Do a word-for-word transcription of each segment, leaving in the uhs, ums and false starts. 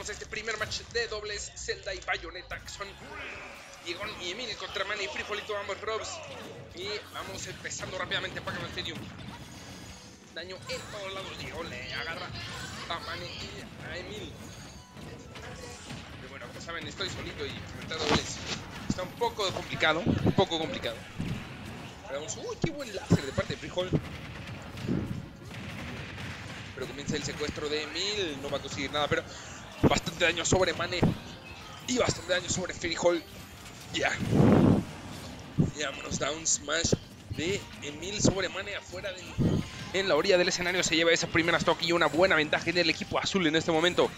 a este primer match de dobles, Zelda y Bayonetta, que son Diegón y Emil contra Mane y Frijolito, ambos robs. Y vamos empezando rápidamente Pac-Man Stadium. Daño en todos lados, Diegón le agarra a Mane y a Emil. Pero bueno, como saben, estoy solito y enfrentar dobles está un poco complicado, un poco complicado. Pero vamos, uy, qué buen láser de parte de Frijol. Pero comienza el secuestro de Emil, no va a conseguir nada, pero bastante daño sobre Mane y bastante daño sobre Frijol. Ya. Ya, vámonos, down smash de Emil sobre Mane afuera del, en la orilla del escenario. Se lleva esa primera stock y una buena ventaja en el equipo azul en este momento.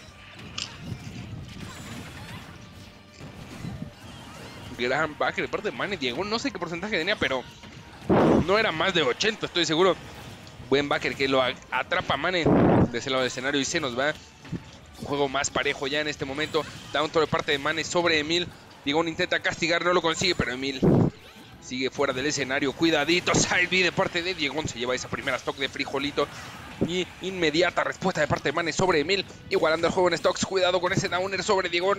Gran backer de parte de Mane. Diego, no sé qué porcentaje tenía, pero no era más de ochenta, estoy seguro. Buen backer que lo atrapa a Mane de ese lado del escenario y se nos va. Un juego más parejo ya en este momento. Down throw de parte de Mane sobre Emil. Diego intenta castigar, no lo consigue, pero Emil sigue fuera del escenario. Cuidadito, side B de parte de Diego. Se lleva esa primera stock de Frijolito. Y inmediata respuesta de parte de Mane sobre Emil. Igualando el juego en stocks. Cuidado con ese downer sobre Diego.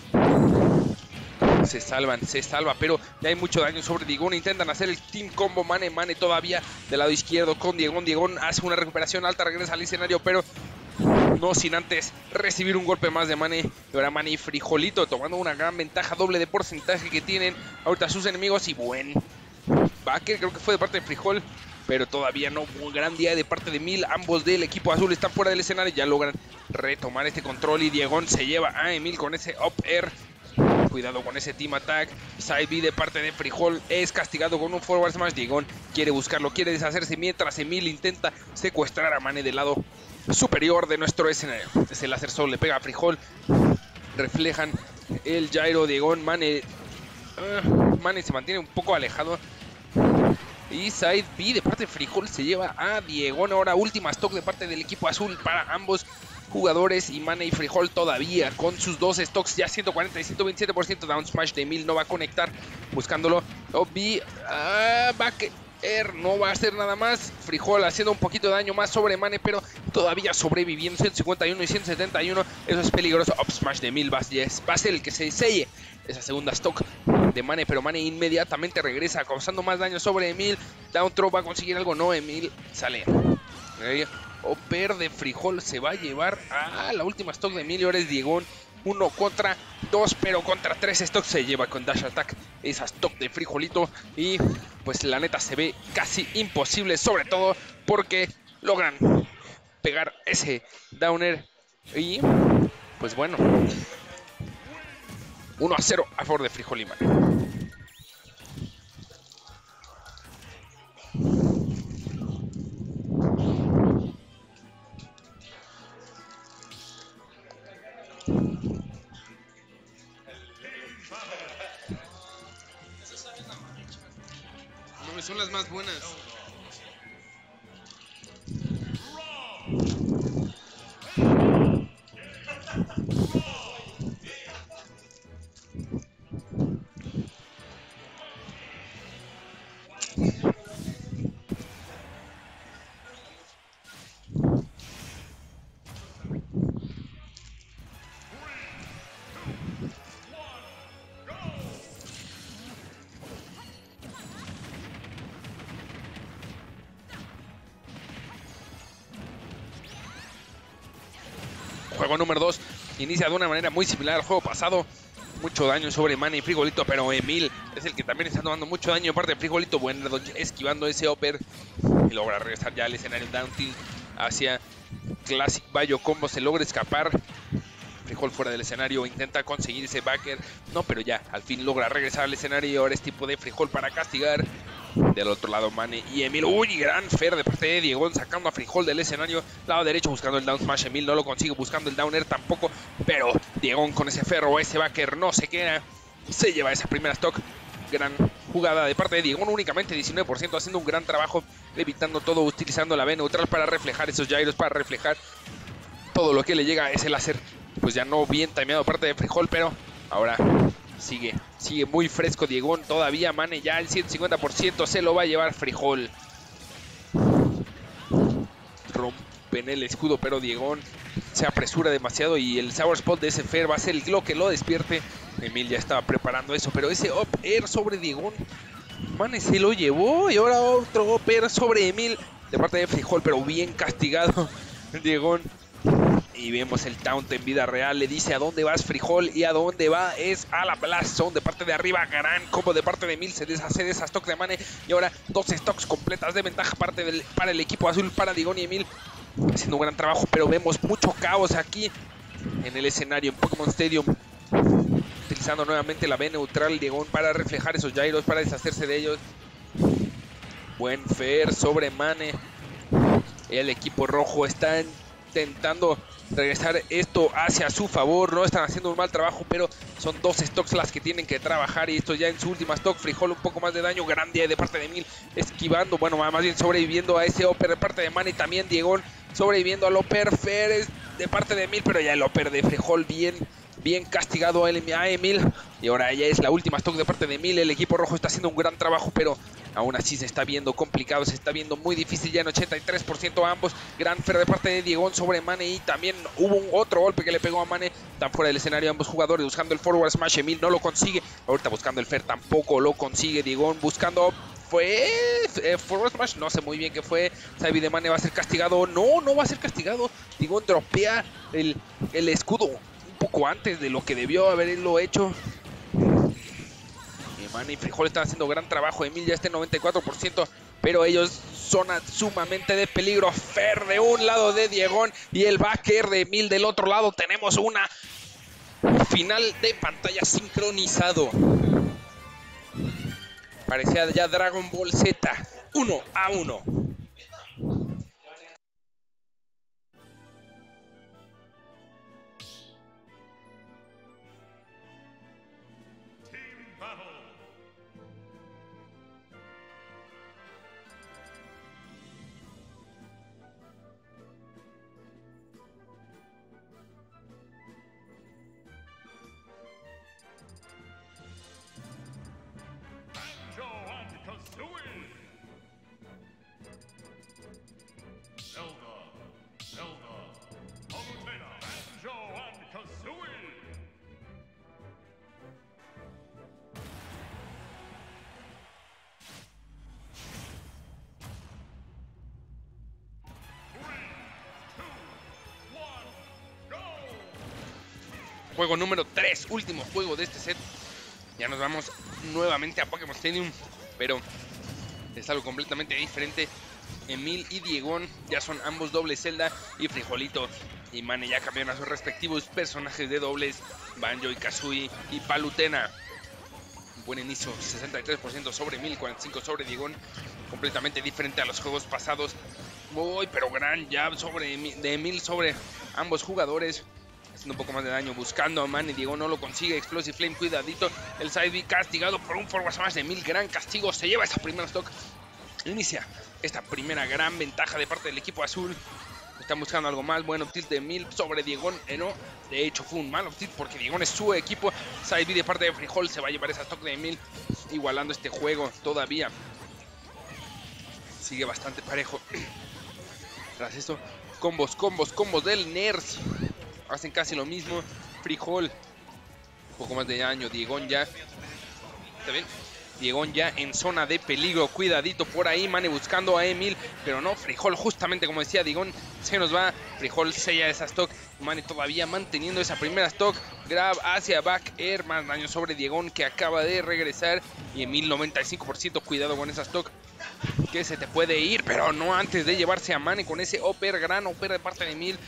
Se salvan, se salva, pero ya hay mucho daño sobre Diegón. Intentan hacer el team combo Mane, Mane todavía del lado izquierdo con Diegón. Diegón hace una recuperación alta, regresa al escenario, pero no sin antes recibir un golpe más de Mane. Y ahora Mane y Frijolito tomando una gran ventaja doble de porcentaje que tienen ahorita sus enemigos. Y buen backer, creo que fue de parte de Frijol, pero todavía no. Un gran día de parte de Emil. Ambos del equipo azul están fuera del escenario, ya logran retomar este control y Diegón se lleva a Emil con ese up air. Cuidado con ese team attack. Side B de parte de Frijol es castigado con un forward smash. Diegón quiere buscarlo, quiere deshacerse, mientras Emil intenta secuestrar a Mane del lado superior de nuestro escenario. Ese láser sol le pega a Frijol. Reflejan el gyro. Diegón, Mane uh, Mane se mantiene un poco alejado. Y Side B de parte de Frijol se lleva a Diegón. Ahora última stock de parte del equipo azul para ambos jugadores, y Mane y Frijol todavía con sus dos stocks, ya ciento cuarenta y ciento veintisiete por ciento. Down smash de Emil no va a conectar, buscándolo. Obi, ah, back air, no va a hacer nada más. Frijol haciendo un poquito de daño más sobre Mane, pero todavía sobreviviendo. ciento cincuenta y uno y ciento setenta y uno, eso es peligroso. Up smash de Emil va a ser el que se selle esa segunda stock de Mane, pero Mane inmediatamente regresa causando más daño sobre Emil. Down throw, va a conseguir algo, no, Emil sale. Upper de Frijol se va a llevar a la última stock de Emil. Y ahora es Diegón, uno contra dos, pero contra tres stocks se lleva con dash attack esa stock de Frijolito. Y pues la neta se ve casi imposible, sobre todo porque logran pegar ese downer. Y pues bueno, uno a cero a favor de Frijol y Mane. Son las más buenas. Juego número dos inicia de una manera muy similar al juego pasado. Mucho daño sobre Mane y Frijolito, pero Emil es el que también está tomando mucho daño de parte de Frijolito. Buen dodge esquivando ese upper y logra regresar ya al escenario down tilt hacia Classic Bayo Combo. Se logra escapar. Frijol fuera del escenario, intenta conseguir ese backer. No, pero ya, al fin logra regresar al escenario. Y ahora es tipo de Frijol para castigar. Del otro lado Mane y Emil. Uy, gran fair de parte de Diegón, sacando a Frijol del escenario. Lado derecho buscando el down smash. Emil no lo consigue, buscando el downer tampoco. Pero Diegón con ese ferro, ese backer no se queda. Se lleva esa primera stock. Gran jugada de parte de Diegón, únicamente diecinueve por ciento, haciendo un gran trabajo, evitando todo, utilizando la B neutral para reflejar esos gyros, para reflejar todo lo que le llega a ese láser. Pues ya no bien timeado parte de Frijol, pero ahora sigue, sigue muy fresco Diegón todavía. Mane ya el ciento cincuenta por ciento, se lo va a llevar Frijol. Rom en el escudo, pero Diegón se apresura demasiado y el Sour Spot de ese Fer va a ser lo que lo despierte. Emil ya estaba preparando eso, pero ese Up Air sobre Diegón, Mane se lo llevó y ahora otro Up Air sobre Emil de parte de Frijol, pero bien castigado Diegón. Y vemos el taunt en vida real, le dice a dónde vas Frijol y a dónde va es a la Blast Zone de parte de arriba. Gran combo de parte de Emil, se deshace de esa stock de Mane y ahora dos stocks completas de ventaja parte del, para el equipo azul, para Diegón y Emil haciendo un gran trabajo, pero vemos mucho caos aquí en el escenario en Pokémon Stadium, utilizando nuevamente la B neutral Diegón para reflejar esos gyros, para deshacerse de ellos. Buen Fer sobre Mane, el equipo rojo está intentando regresar esto hacia su favor, no están haciendo un mal trabajo, pero son dos stocks las que tienen que trabajar y esto ya en su última stock. Frijol un poco más de daño, grande de parte de Emil, esquivando, bueno, más bien sobreviviendo a ese Upper de parte de Mane, también Diegón sobreviviendo al Upper, Fer de parte de Emil, pero ya el Upper de Frijol bien, bien castigado a Emil, y ahora ya es la última stock de parte de Emil. El equipo rojo está haciendo un gran trabajo, pero aún así se está viendo complicado, se está viendo muy difícil ya en ochenta y tres por ciento a ambos. Gran Fer de parte de Diegón sobre Mane y también hubo un otro golpe que le pegó a Mane. Están fuera del escenario ambos jugadores buscando el forward smash. Emil no lo consigue, ahorita buscando el Fer tampoco lo consigue. Diegón buscando, fue eh, forward smash, no sé muy bien qué fue. Sabi de Mane va a ser castigado, no, no va a ser castigado. Diegón dropea el, el escudo un poco antes de lo que debió haberlo hecho. Mane y Frijol están haciendo gran trabajo. Emil ya está en noventa y cuatro por ciento, pero ellos son sumamente de peligro. Fer de un lado de Diegón y el back air de Emil del otro lado. Tenemos una final de pantalla sincronizado. Parecía ya Dragon Ball Z, uno a uno. Juego número tres, último juego de este set. Ya nos vamos nuevamente a Pokémon Stadium, pero es algo completamente diferente. Emil y Diegón ya son ambos dobles Zelda, y Frijolito y Mane ya cambiaron a sus respectivos personajes de dobles, Banjo y Kazooie y Palutena. Un buen inicio, sesenta y tres por ciento sobre Emil, cuarenta y cinco por ciento sobre Diegón, completamente diferente a los juegos pasados. Uy, pero gran jab sobre Emil, de Emil sobre ambos jugadores, haciendo un poco más de daño, buscando a Mane. Diegón no lo consigue, Explosive Flame, cuidadito, el side B castigado por un forward smash de Emil, gran castigo, se lleva esa primera stock, inicia esta primera gran ventaja de parte del equipo azul. Están buscando algo más, bueno, tilt de Emil sobre Diegón, eh, no, de hecho fue un mal tilt porque Diegón es su equipo. Side B de parte de Frijol se va a llevar esa stock de Emil, igualando este juego todavía. Sigue bastante parejo. Tras esto, combos, combos, combos del Ners. Hacen casi lo mismo. Frijol, un poco más de daño. Diegón ya, ¿está bien? Diegón ya en zona de peligro. Cuidadito por ahí. Mane buscando a Emil, pero no. Frijol, justamente como decía, Diegón se nos va. Frijol sella esa stock. Mane todavía manteniendo esa primera stock. Grab hacia back air. Más daño sobre Diegón, que acaba de regresar. Y Emil noventa y cinco por ciento. Cuidado con esa stock, que se te puede ir, pero no antes de llevarse a Mane con ese upper, gran upper de parte de Emil.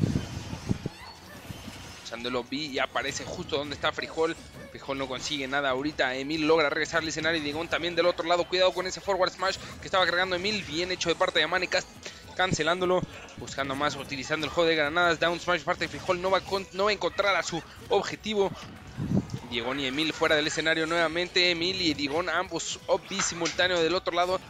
Usándolo B y aparece justo donde está Frijol. Frijol no consigue nada ahorita. Emil logra regresar al escenario y Diegón también del otro lado. Cuidado con ese forward smash que estaba cargando Emil. Bien hecho de parte de Mane, cancelándolo. Buscando más, utilizando el juego de granadas. Down smash parte de Frijol. No va, con, no va a encontrar a su objetivo. Diegón y Emil fuera del escenario nuevamente. Emil y Diegón ambos up B simultáneo del otro lado.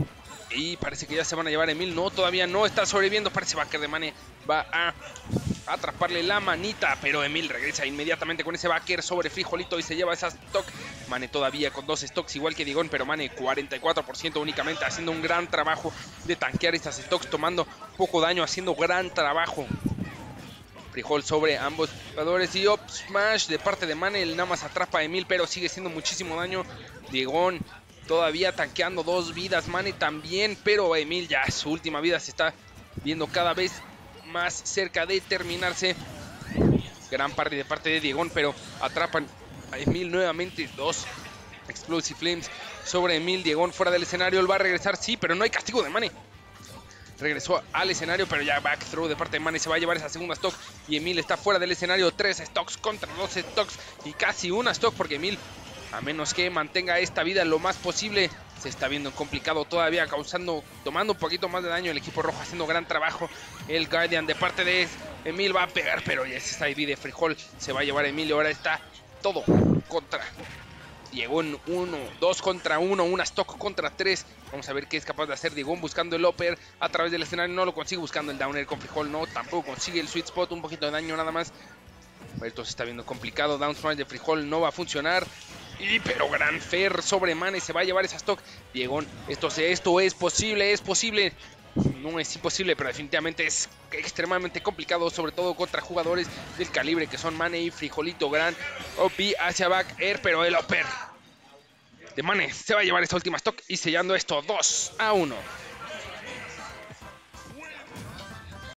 Y parece que ya se van a llevar a Emil. No, todavía no está sobreviviendo. Parece que de Mane va a atraparle la manita, pero Emil regresa inmediatamente con ese backer sobre Frijolito y se lleva esa stock. Mane todavía con dos stocks igual que Diegón, pero Mane cuarenta y cuatro por ciento únicamente, haciendo un gran trabajo de tanquear estas stocks, tomando poco daño, haciendo gran trabajo. Frijol sobre ambos jugadores y up smash de parte de Mane, él nada más atrapa a Emil, pero sigue siendo muchísimo daño. Diegón todavía tanqueando dos vidas, Mane también, pero Emil ya su última vida se está viendo cada vez más cerca de terminarse. Gran parry de parte de Diegón, pero atrapan a Emil nuevamente. Dos Explosive Flames sobre Emil. Diegón fuera del escenario, él va a regresar, sí, pero no hay castigo de Mane. Regresó al escenario, pero ya back throw de parte de Mane, se va a llevar esa segunda stock y Emil está fuera del escenario. Tres stocks contra dos stocks y casi una stock, porque Emil, a menos que mantenga esta vida lo más posible, se está viendo complicado todavía, causando, tomando un poquito más de daño. El equipo rojo haciendo gran trabajo. El Guardian de parte de Emil va a pegar, pero ya esa I D de Frijol se va a llevar a Emil y ahora está todo contra Diegón. Uno, dos contra uno, una stock contra tres. Vamos a ver qué es capaz de hacer Diegón buscando el upper a través del escenario. No lo consigue, buscando el downer con Frijol. No, tampoco consigue el sweet spot, un poquito de daño nada más. Esto se está viendo complicado. Down smash de Frijol no va a funcionar. Y pero gran fair sobre Mane, se va a llevar esa stock. Diegón, esto, esto es posible, es posible. No es imposible, pero definitivamente es extremadamente complicado, sobre todo contra jugadores del calibre que son Mane y Frijolito. Gran O P hacia back air, pero el upper de Mane se va a llevar esta última stock y sellando esto dos a uno.